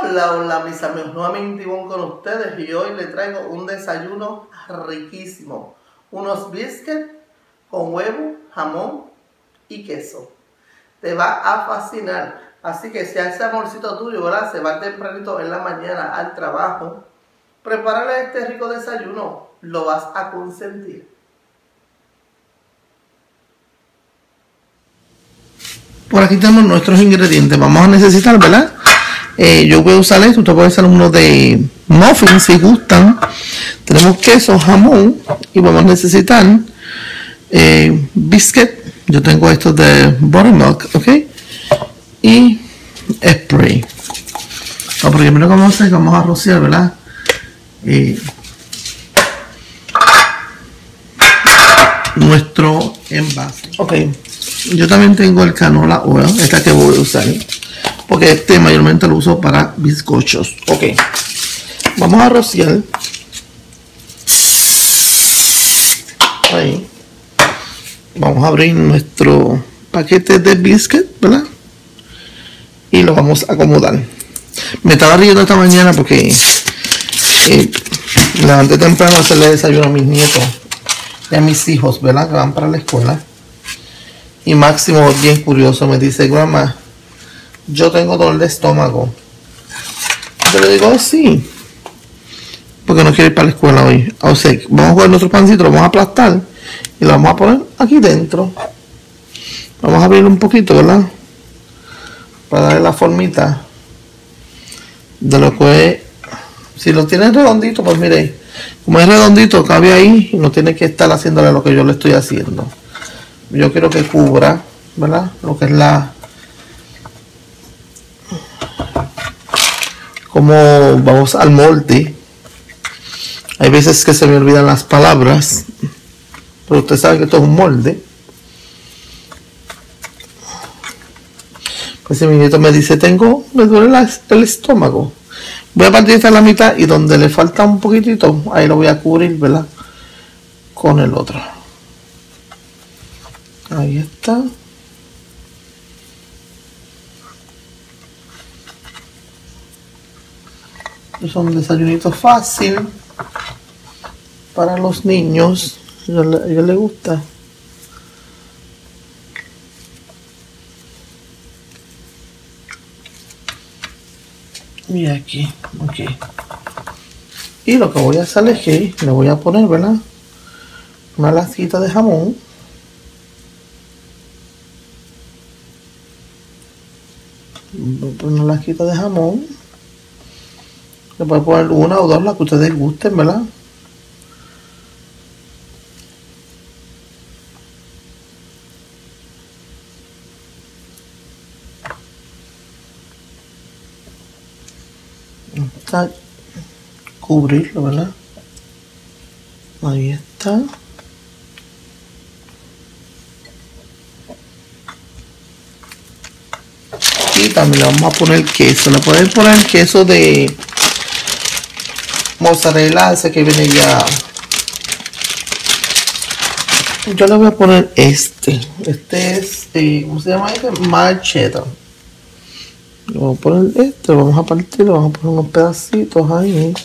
Hola, hola mis amigos, nuevamente Ivonne con ustedes y hoy les traigo un desayuno riquísimo. Unos biscuits con huevo, jamón y queso. Te va a fascinar, así que si a ese amorcito tuyo, ¿verdad?, se va tempranito en la mañana al trabajo, prepárale este rico desayuno, lo vas a consentir. Por aquí tenemos nuestros ingredientes, vamos a necesitar, ¿verdad? Yo voy a usar esto, usted puede usar uno de muffins si gustan. Tenemos queso, jamón y vamos a necesitar biscuit. Yo tengo estos de buttermilk, ¿ok? Y spray. Lo primero que vamos a hacer es que vamos a rociar, ¿verdad? Nuestro envase. Ok, yo también tengo el canola oil, esta que voy a usar, porque este mayormente lo uso para bizcochos. Ok, vamos a rociar ahí. Vamos a abrir nuestro paquete de biscuit, ¿verdad? Y lo vamos a acomodar. Me estaba riendo esta mañana porque levanté temprano a hacerle desayuno a mis nietos y a mis hijos, ¿verdad?, que van para la escuela. Y Máximo, bien curioso, me dice: "Grandma, yo tengo dolor de estómago". Yo le digo: "Sí, porque no quiero ir para la escuela hoy". O sea, vamos a coger nuestro pancito, lo vamos a aplastar y lo vamos a poner aquí dentro. Vamos a abrir un poquito, ¿verdad?, para darle la formita de lo que es. Si lo tienes redondito, pues mire, como es redondito, cabe ahí y no tiene que estar haciéndole lo que yo le estoy haciendo. Yo quiero que cubra, ¿verdad?, lo que es como vamos al molde. Hay veces que se me olvidan las palabras, pero usted sabe que esto es un molde. Pues si mi nieto me dice: me duele el estómago, voy a partir esta la mitad y donde le falta un poquitito, ahí lo voy a cubrir, ¿verdad?, con el otro. Ahí está. Es un desayunito fácil para los niños. A ellos les gusta. Y aquí, ok. Y lo que voy a hacer es que le voy a poner, ¿verdad?, una lasquita de jamón. Voy a poner una lasquita de jamón. Le puedo poner una o dos, las que ustedes gusten, ¿verdad? Está cubrirlo, ¿verdad? Ahí está. Y también le vamos a poner queso. Le pueden poner queso de mozzarella, ese que viene ya. Yo le voy a poner este es, ¿cómo se llama este? Cheddar. Le voy a poner este, lo vamos a partir, le vamos a poner unos pedacitos ahí.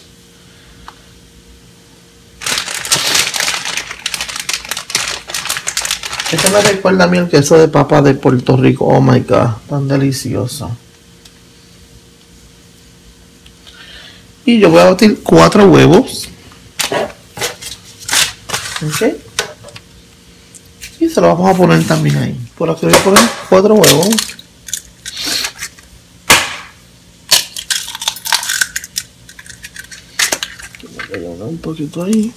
Este me recuerda a mí el queso de papa de Puerto Rico. Oh my god, tan delicioso. Y yo voy a batir 4 huevos. Ok. Y se lo vamos a poner también ahí. Por aquí voy a poner 4 huevos. Voy a poner un poquito ahí.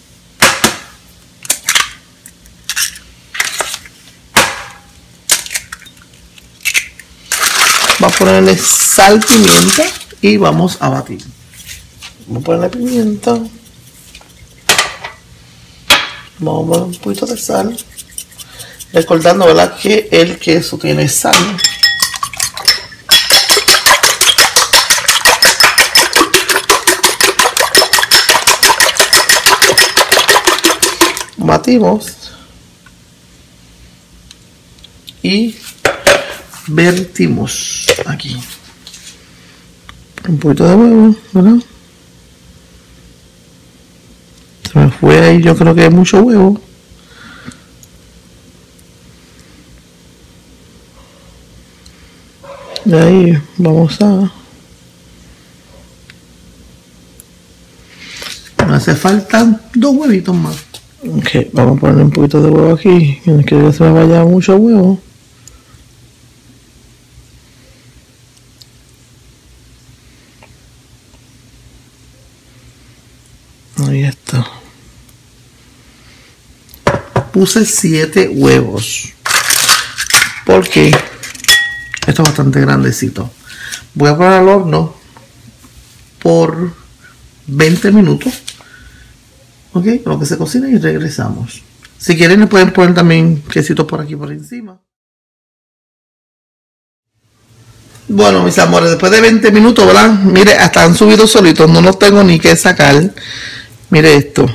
Vamos a ponerle sal, pimienta y vamos a batir. Vamos a ponerle pimienta. Vamos a poner un poquito de sal. Recordando, ¿verdad?, que el queso tiene sal. Batimos. Y vertimos aquí. Un poquito de huevo, ¿verdad? Se me fue ahí, yo creo que hay mucho huevo. De ahí vamos a... Me hace falta 2 huevitos más. Ok, vamos a ponerle un poquito de huevo aquí. Que no quiero que se me vaya mucho huevo. Ahí está. Puse 7 huevos. Porque esto es bastante grandecito. Voy a poner al horno por 20 minutos. Ok, lo que se cocina y regresamos. Si quieren le pueden poner también quesitos por aquí por encima. Bueno, mis amores, después de 20 minutos, ¿verdad? Mire, hasta han subido solitos. No los tengo ni que sacar. Mire esto.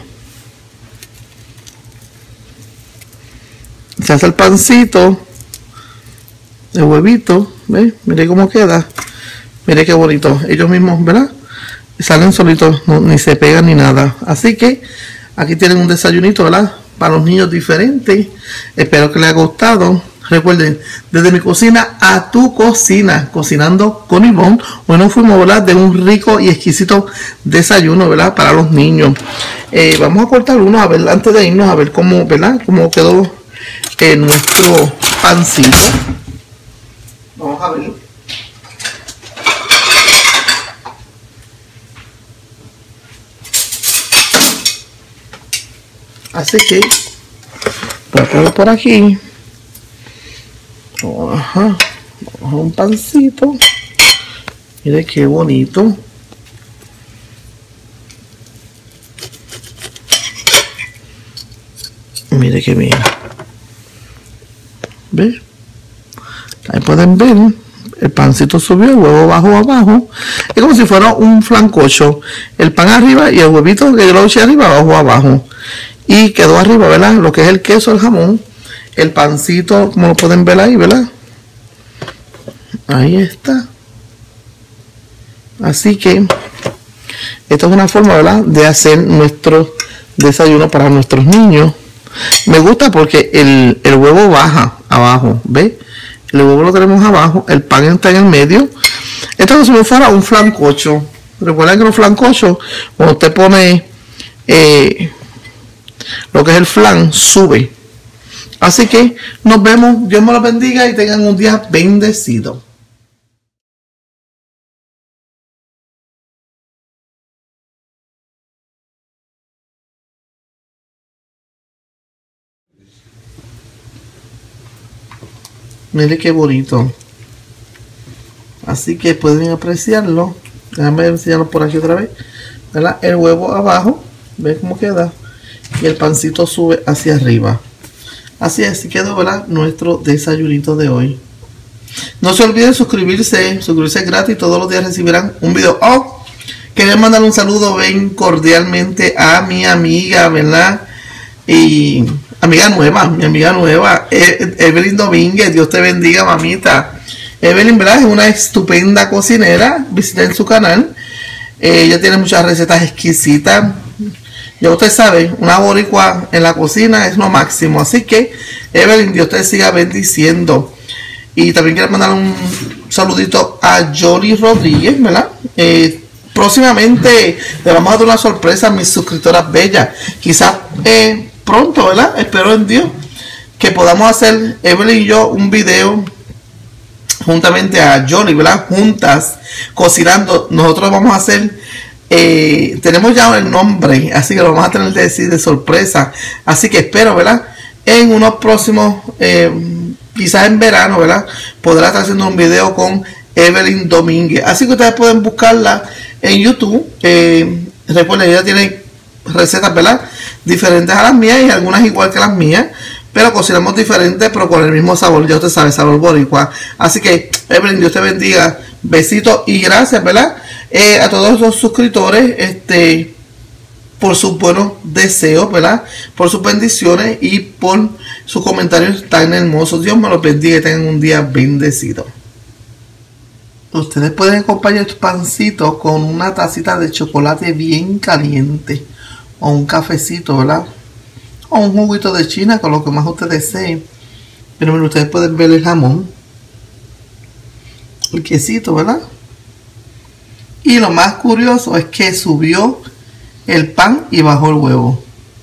Se hace el pancito. El huevito. ¿Ves? Mire cómo queda. Mire qué bonito. Ellos mismos, ¿verdad? Salen solitos, no, ni se pegan ni nada. Así que aquí tienen un desayunito, ¿verdad? Para los niños diferentes. Espero que les haya gustado. Recuerden, desde mi cocina a tu cocina, cocinando con Ivonne. Hoy nos fuimos a hablar de un rico y exquisito desayuno, ¿verdad? Para los niños. Vamos a cortar uno, a ver, antes de irnos, a ver cómo, ¿verdad? Cómo quedó nuestro pancito. Vamos a ver. Así que voy a poner por aquí. Ajá. Vamos a un pancito. Mire qué bonito. Mire qué bien. ¿Ves? Ahí pueden ver. El pancito subió, el huevo bajo abajo. Es como si fuera un flancocho. El pan arriba y el huevito que yo lo eché arriba, abajo abajo. Y quedó arriba, ¿verdad? Lo que es el queso, el jamón. El pancito, como lo pueden ver ahí, ¿verdad? Ahí está. Así que esta es una forma, ¿verdad?, de hacer nuestro desayuno para nuestros niños. Me gusta porque el huevo baja abajo, ¿ves? El huevo lo tenemos abajo, el pan está en el medio. Esto es como si fuera un flancocho. Recuerden que los flancochos, cuando usted pone lo que es el flan, sube. Así que nos vemos. Dios me los bendiga y tengan un día bendecido. Mire qué bonito. Así que pueden apreciarlo. Déjame enseñarlo por aquí otra vez, ¿verdad? El huevo abajo, ¿ven cómo queda? Y el pancito sube hacia arriba. Así es, así quedó, ¿verdad?, nuestro desayunito de hoy. No se olviden suscribirse es gratis. Todos los días recibirán un video. Oh, quería mandar un saludo bien cordialmente a mi amiga, ¿verdad? Y mi amiga nueva, Evelyn Domínguez. Dios te bendiga, mamita. Evelyn, ¿verdad?, es una estupenda cocinera. Visiten su canal. Ella tiene muchas recetas exquisitas. Ya usted sabe, una boricua en la cocina es lo máximo. Así que, Evelyn, Dios te siga bendiciendo. Y también quiero mandar un saludito a Jolie Rodríguez, ¿verdad? Próximamente le vamos a dar una sorpresa a mis suscriptoras bellas. Quizás pronto, ¿verdad? Espero en Dios que podamos hacer, Evelyn y yo, un video juntamente a Jolie, ¿verdad? Juntas, cocinando. Nosotros vamos a hacer... tenemos ya el nombre, así que lo vamos a tener que decir de sorpresa. Así que espero, ¿verdad?, en unos próximos, quizás en verano, ¿verdad?, podrá estar haciendo un video con Evelyn Domínguez. Así que ustedes pueden buscarla en YouTube. Recuerden, ella tiene recetas, ¿verdad?, diferentes a las mías y algunas igual que las mías, pero cocinamos diferentes, pero con el mismo sabor. Ya usted sabe, sabor boricua. Así que, Evelyn, Dios te bendiga. Besitos y gracias, ¿verdad?, a todos los suscriptores, por sus buenos deseos, ¿verdad?, por sus bendiciones y por sus comentarios tan hermosos. Dios me los bendiga y tengan un día bendecido. Ustedes pueden acompañar estos pancitos con una tacita de chocolate bien caliente. O un cafecito, ¿verdad? O un juguito de China, con lo que más ustedes deseen. Pero bueno, ustedes pueden ver el jamón. El quesito, ¿verdad? Y lo más curioso es que subió el pan y bajó el huevo.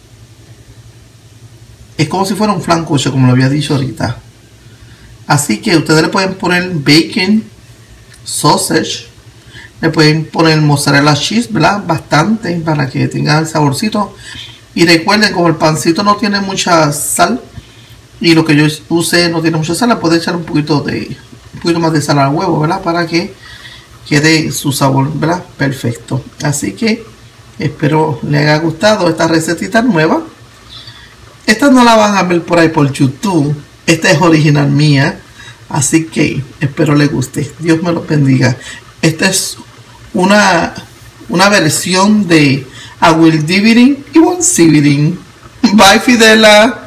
Es como si fuera un flancucho, como lo había dicho ahorita. Así que ustedes le pueden poner bacon, sausage, le pueden poner mozzarella cheese, ¿verdad? Bastante para que tenga el saborcito. Y recuerden, como el pancito no tiene mucha sal y lo que yo usé no tiene mucha sal, le pueden echar un poquito más de sal al huevo, ¿verdad? Para que quede su sabor, ¿verdad? Perfecto. Así que espero les haya gustado esta recetita nueva. Esta no la van a ver por ahí por YouTube. Esta es original mía. Así que espero les guste. Dios me lo bendiga. Esta es una versión de I Will Dividing y One Sividing. Bye, Fidela.